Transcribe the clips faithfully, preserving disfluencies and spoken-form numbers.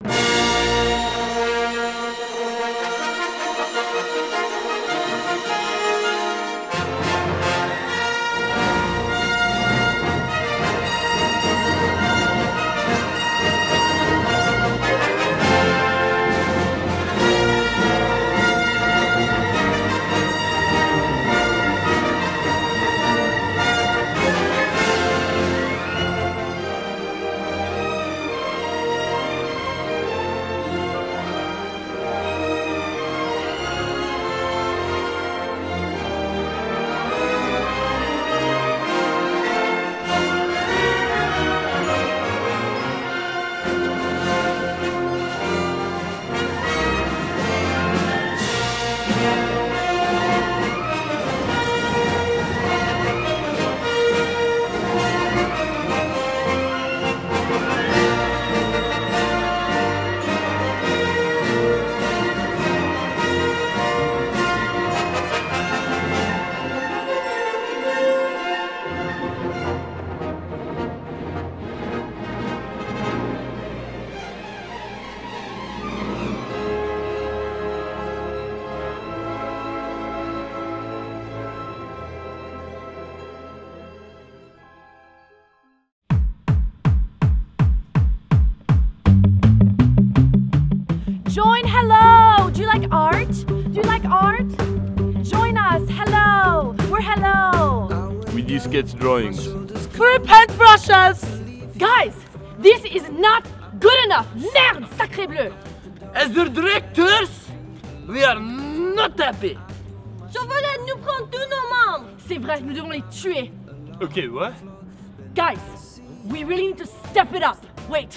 Join, hello! Do you like art? Do you like art? Join us, hello! We're hello! We do sketch drawings. Free paintbrushes! Guys, this is not good enough! Merde, sacré bleu! As the directors, we are not happy. Shovelhead nous prend tous nos membres! C'est vrai, nous devons les tuer. Okay, what? Guys, we really need to step it up. Wait,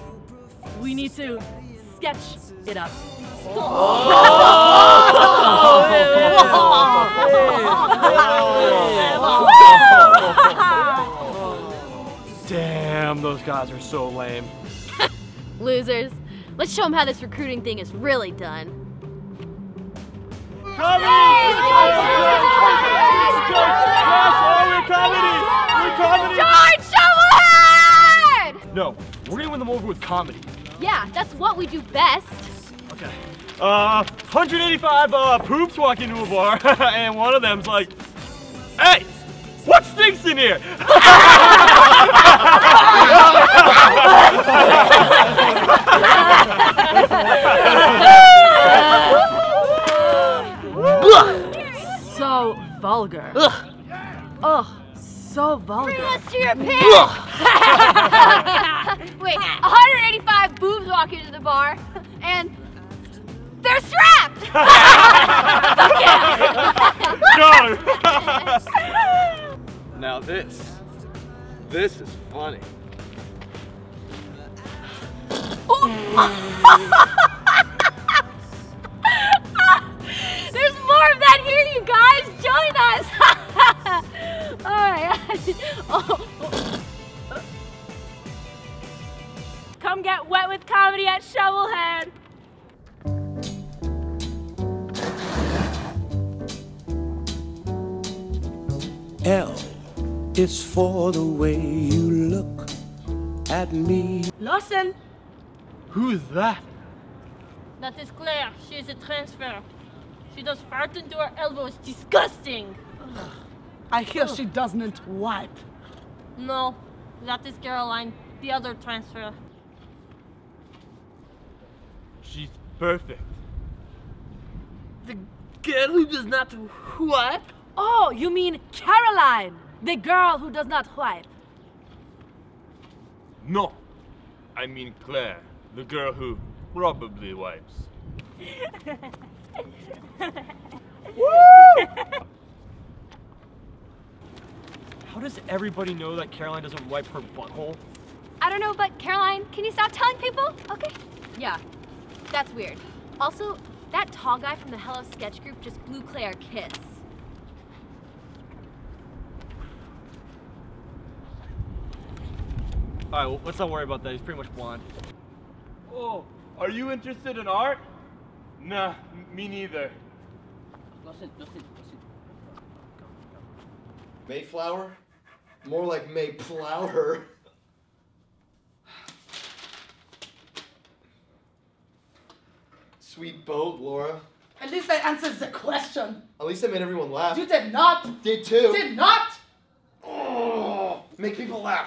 we need to sketch it up. Damn, those guys are so lame. Losers. Let's show them how this recruiting thing is really done. Comedy! We're comedy! We're comedy! George Shovelhead! No, we're gonna win them over with comedy. Yeah, that's what we do best. Okay. Uh, one hundred eighty-five uh, poops walk into a bar, and one of them's like, "Hey, what stinks in here?" So vulgar. Ugh. Ugh, so vulgar. Bring us to your pit! Wait, one hundred eighty-five boobs walk into the bar, and they're strapped! Fuck yeah! No! Now this, this is funny. There's more of that here, you guys! Join us! Alright. Oh. Come get wet with comedy at Shovelhead. L is for the way you look at me. Lawson. Who's that? That is Claire. She is a transfer. She does fart into her elbow. It's disgusting. I hear she doesn't wipe. No, that is Caroline, the other transfer. She's perfect. The girl who does not wipe? Oh, you mean Caroline, the girl who does not wipe. No, I mean Claire, the girl who probably wipes. How does everybody know that Caroline doesn't wipe her butthole? I don't know, but Caroline, can you stop telling people? Okay. Yeah, that's weird. Also, that tall guy from the Hello Sketch group just blew Claire a kiss. Alright, well, let's not worry about that. He's pretty much blonde. Oh, are you interested in art? Nah, me neither. Listen, listen, listen. Mayflower? More like Mayplower. Sweet boat, Laura. At least I answered the question. At least I made everyone laugh. You did not. Did too. Did not. Oh, make people laugh.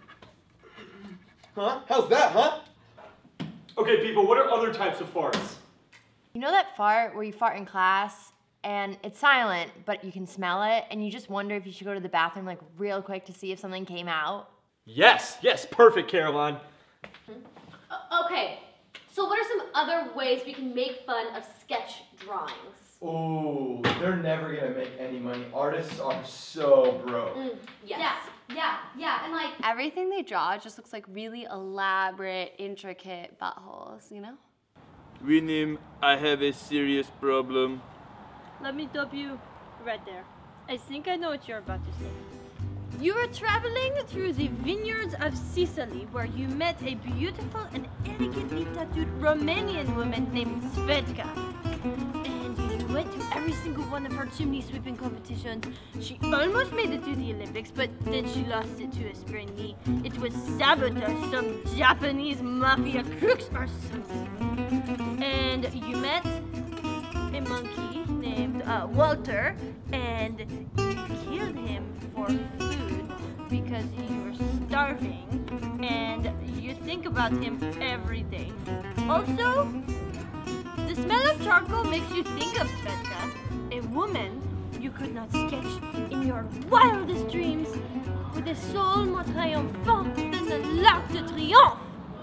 Huh? How's that, huh? Okay, people, what are other types of farts? You know that fart where you fart in class and it's silent, but you can smell it, and you just wonder if you should go to the bathroom like real quick to see if something came out? Yes, yes, perfect, Caroline. Uh, okay, so what are some other ways we can make fun of sketch drawings? Ooh, they're never gonna make any money. Artists are so broke. Mm, yes. Yeah, yeah, yeah, and like... Everything they draw just looks like really elaborate, intricate buttholes, you know? Winim, I have a serious problem. Let me stop you right there. I think I know what you're about to say. You were traveling through the vineyards of Sicily where you met a beautiful and elegantly tattooed Romanian woman named Svetka. And you went to every single one of her chimney sweeping competitions. She almost made it to the Olympics, but then she lost it to a sprained knee. It was sabotaged, some Japanese mafia crooks or something. And you met a monkey named uh, Walter, and you killed him for food because you were starving, and you think about him every day. Also, the smell of charcoal makes you think of Svetka, a woman you could not sketch in your wildest dreams, with a soul more triomphant than the l'Arc de Triomphe.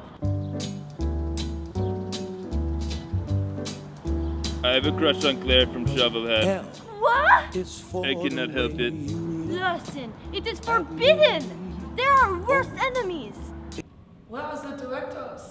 I have a crush on Claire from Shovelhead. What? I cannot help it. Listen, it is forbidden! There are worse enemies! Where are the directors?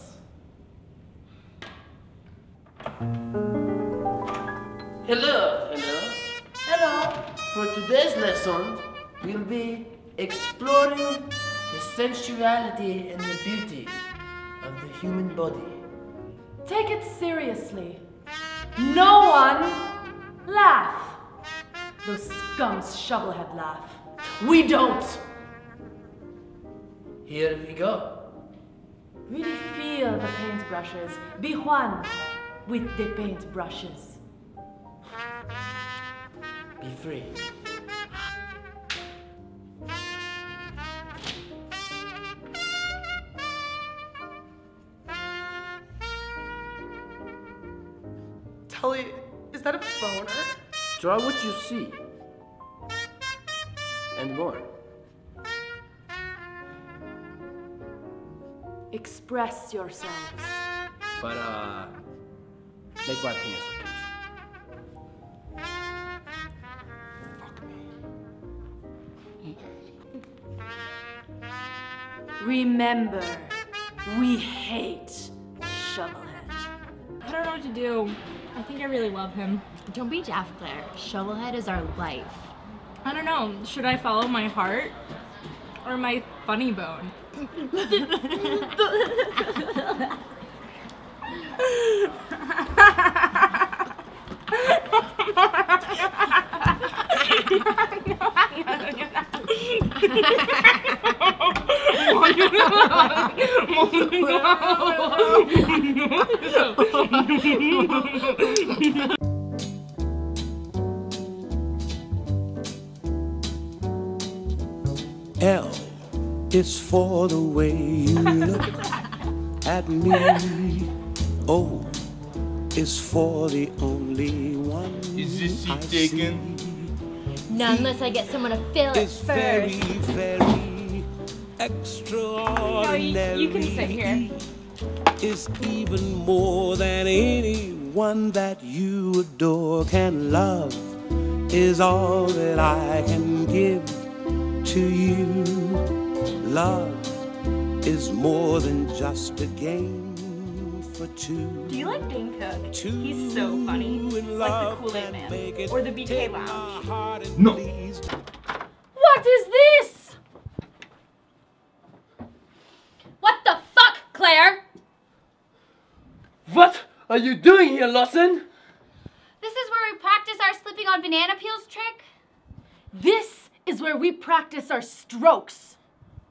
Hello, hello. Hello. For today's lesson, we'll be exploring the sensuality and the beauty of the human body. Take it seriously. No one laugh. Those scums Shovelhead laugh. We don't. Here we go. Really feel the paintbrushes. Be one with the paintbrushes. Be free. Tully, is that a boner? Draw what you see. And more. Express yourselves. But, uh, make my penis look huge. Fuck me. Remember, we hate Shovelhead. I don't know what to do. I think I really love him. Don't be daft, Claire. Shovelhead is our life. I don't know. Should I follow my heart or my funny bone? L is for the way you look at me. O is for the only one Is this seat I taken? see. Not unless I get someone to fill it It's very, first. very extraordinary. No, you, you can sit here. Is even more than anyone that you adore can love. Is all that I can give to you. Love is more than just a game for two. Do you like Dane Cook? Two He's so funny. in Like love the Kool-Aid can Man. make it Or the B K take Lounge. my heart and No. please. What is this? What the fuck, Claire? What are you doing here, Lawson? This is where we practice our slipping on banana peels trick? This is where we practice our strokes.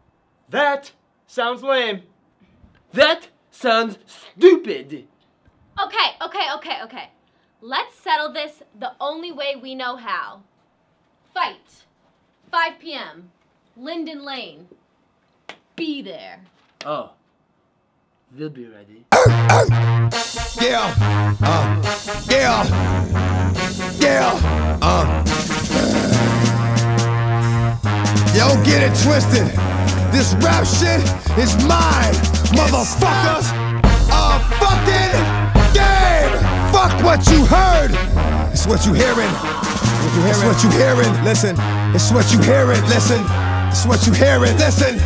That sounds lame. That sounds stupid. Okay, okay, okay, okay. Let's settle this the only way we know how. Fight. five p m Linden Lane. Be there. Oh. We'll be ready. Yeah. Uh. Yeah. Yeah. Uh. Yo, get it twisted. This rap shit is mine, motherfuckers. A fucking game. Fuck what you heard. It's what you hearing. It's what you hearing. Listen. It's what you hearing. Listen. It's what you hearing. Listen.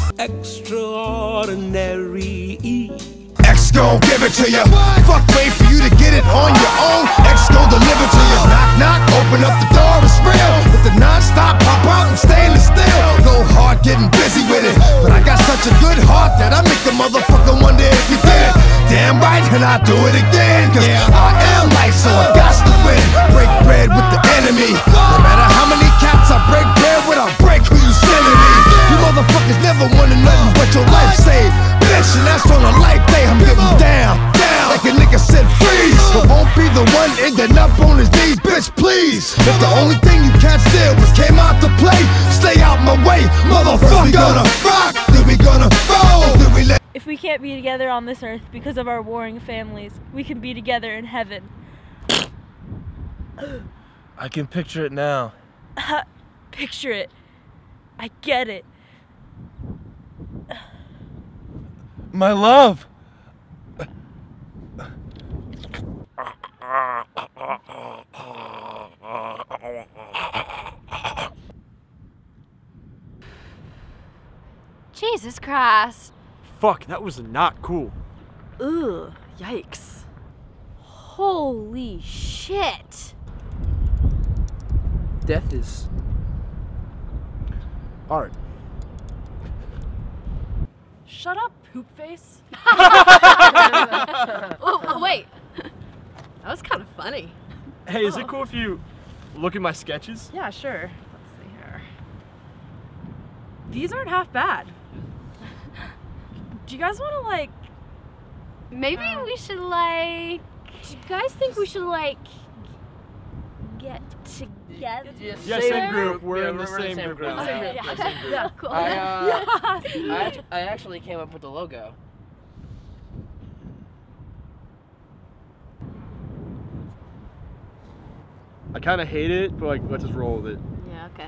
Extraordinary. X gon' give it to you. Fuck, wait for you to get it on your own. X gon' deliver to you. Knock, knock, open up the door, it's real. With the non-stop pop out and stainless steel. Go hard, getting busy with it. But I got such a good heart that I make a motherfucker wonder if you did it. Damn right, and I do it again. Cause I am life, so I got to win. Break bread with the enemy. No matter how many cats I break bread with, I'll break who you sending me. You motherfuckers never wanted nothing but your life saved. Bitch, and that's on a life day. I'm getting down, down, like a nigga said freeze. But won't be the one ending up on his knees, bitch, please. If the only thing you can't steal was came out to play, stay out my way, motherfucker. We gonna rock, then we gonna roll, then we let. If we can't be together on this earth because of our warring families, we can be together in heaven. I can picture it now. Picture it. I get it. My love! Jesus Christ. Fuck, that was not cool. Ugh, yikes. Holy shit. Death is art. Shut up, poop face. Oh, wait. That was kind of funny. Hey, is it cool if you look at my sketches? Yeah, sure. Let's see here. These aren't half bad. Do you guys want to, like... Maybe uh, we should, like... Do you guys think we should, like... get together? Yeah, same group. We're in the same group now. Same Yeah. group, same group. Yeah, cool. I, uh, Yeah. I, act- I actually came up with the logo. I kind of hate it, but like, let's just roll with it. Yeah, okay.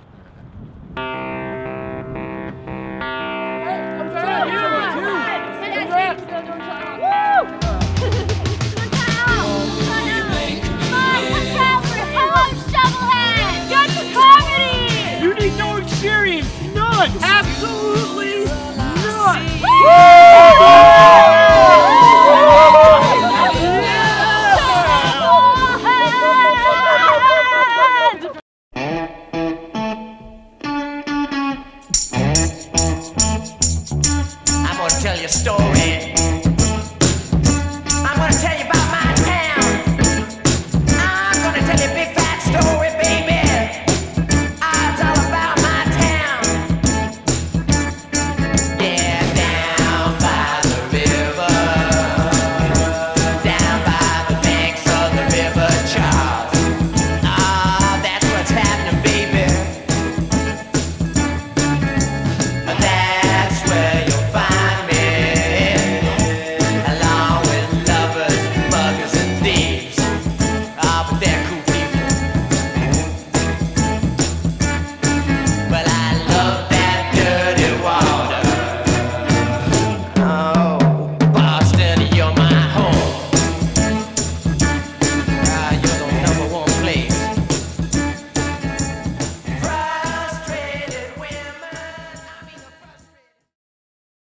You need no experience, none! Absolutely not! I'm gonna tell you a story.